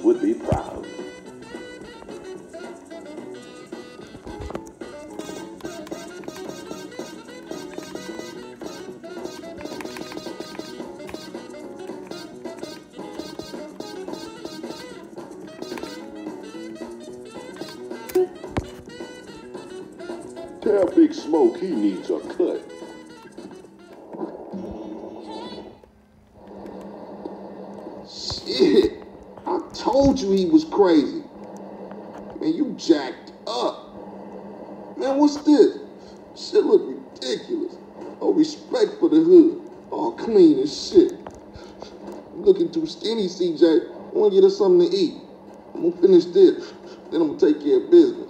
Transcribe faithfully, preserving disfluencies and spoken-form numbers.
would be proud. Tell Big Smoke he needs a cut. Shit, I told you he was crazy. Man, you jacked up. Man, what's this? Shit look ridiculous. No respect for the hood. All clean as shit. You looking too skinny, C J. I wanna get us something to eat. I'm gonna finish this, then I'm gonna take care of business.